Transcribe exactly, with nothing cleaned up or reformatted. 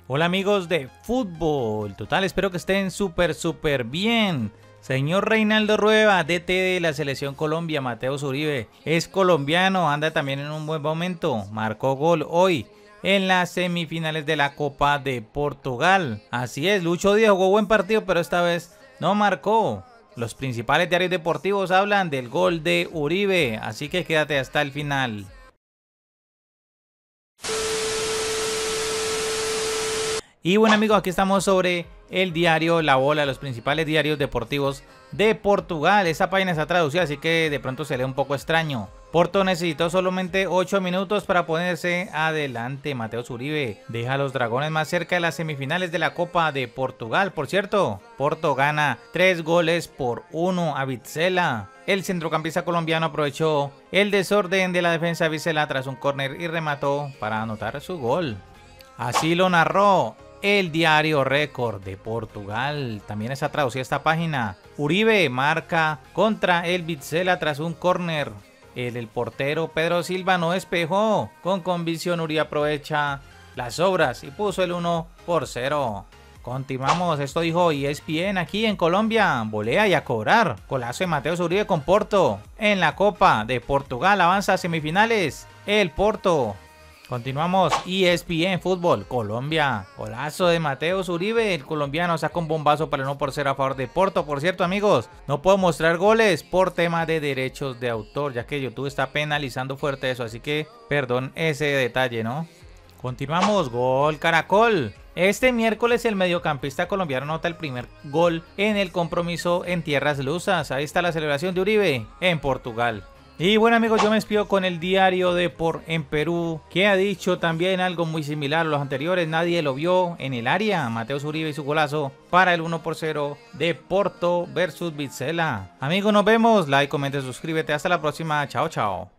Hola amigos de fútbol, total, espero que estén súper súper bien. Señor Reinaldo Rueda, D T de la Selección Colombia, Mateus Uribe, es colombiano, anda también en un buen momento, marcó gol hoy en las semifinales de la Copa de Portugal. Así es, Lucho Díaz jugó buen partido, pero esta vez no marcó. Los principales diarios deportivos hablan del gol de Uribe, así que quédate hasta el final. Y bueno amigos, aquí estamos sobre el diario La Bola, los principales diarios deportivos de Portugal. Esa página está traducida, así que de pronto se lee un poco extraño. Porto necesitó solamente ocho minutos para ponerse adelante. Mateus Uribe deja a los dragones más cerca de las semifinales de la Copa de Portugal. Por cierto, Porto gana tres goles por uno a Vizela. El centrocampista colombiano aprovechó el desorden de la defensa de Vizela tras un córner y remató para anotar su gol. Así lo narró el diario Récord de Portugal. También está traducida esta página. Uribe marca contra el Vizela tras un córner. El, el portero Pedro Silva no despejó. Con convicción Uribe aprovecha las obras y puso el uno por cero. Continuamos, esto dijo E S P N aquí en Colombia. Volea y a cobrar. Golazo de Mateus Uribe con Porto. En la Copa de Portugal avanza a semifinales el Porto. Continuamos, E S P N Fútbol, Colombia, golazo de Mateus Uribe, el colombiano saca un bombazo para el uno por cero a favor de Porto. Por cierto amigos, no puedo mostrar goles por tema de derechos de autor, ya que YouTube está penalizando fuerte eso, así que perdón ese detalle, ¿no? Continuamos, gol Caracol. Este miércoles el mediocampista colombiano anota el primer gol en el compromiso en tierras lusas. Ahí está la celebración de Uribe en Portugal. Y bueno amigos, yo me despido con el diario Depor en Perú, que ha dicho también algo muy similar a los anteriores. Nadie lo vio en el área. Mateus Uribe y su golazo para el uno por cero de Porto versus Vizela. Amigos, nos vemos. Like, comenta, suscríbete. Hasta la próxima. Chao, chao.